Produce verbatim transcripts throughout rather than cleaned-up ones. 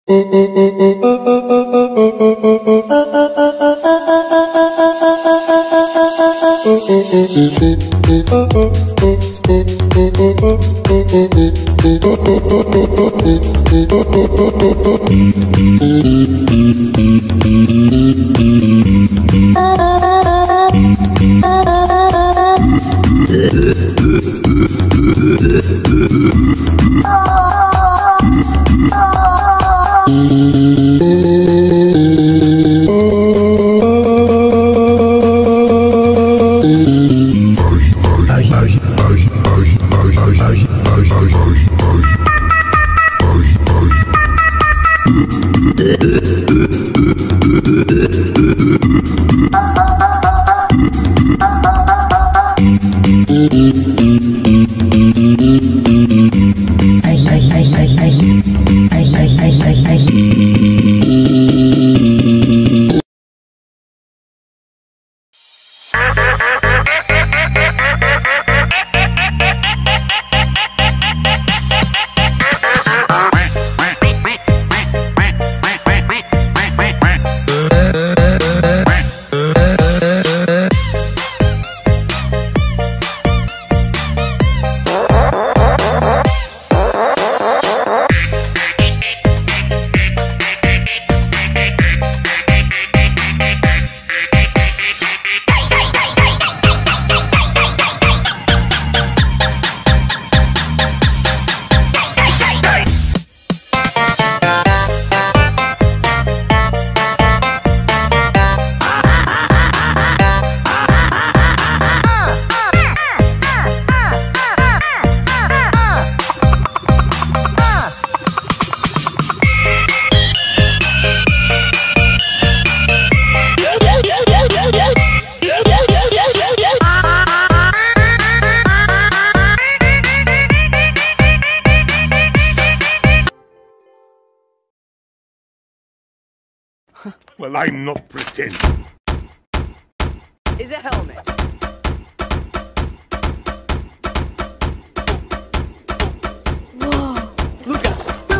Well, I'm not pretending. Is a helmet. Whoa. Luca.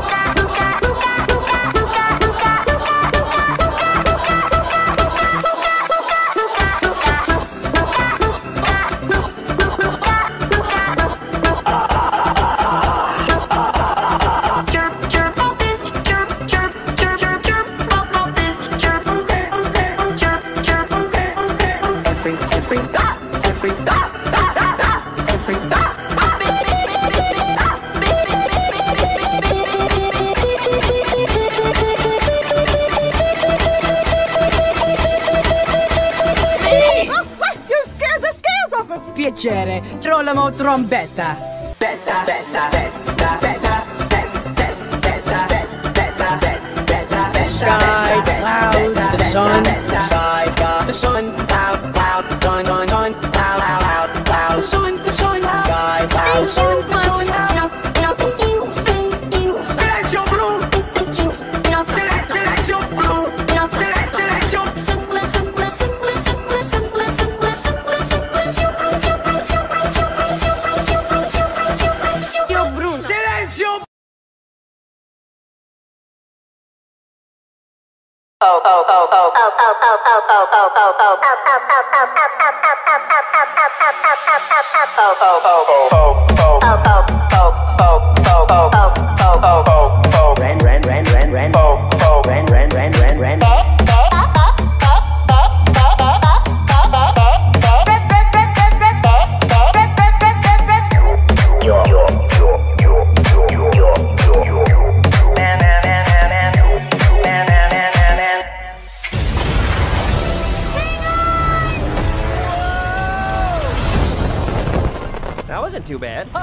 Piacere, trollamo trombetta. Betta, betta, betta, betta, betta, betta, betta, betta, betta, Sky, clouds, the sun, sky, the sun, cloud, cloud, sun, sun, sun, cloud, cloud, cloud, sun, the sun, sky, cloud, sun, the sun. Silenzio blu! Silenzio blu! Silenzio Simple, simple, simple, simple, simple, simple, simple, simple, Silenzio! oh, oh, oh, oh, oh, oh, oh, oh, oh, oh, oh, oh, That wasn't too bad.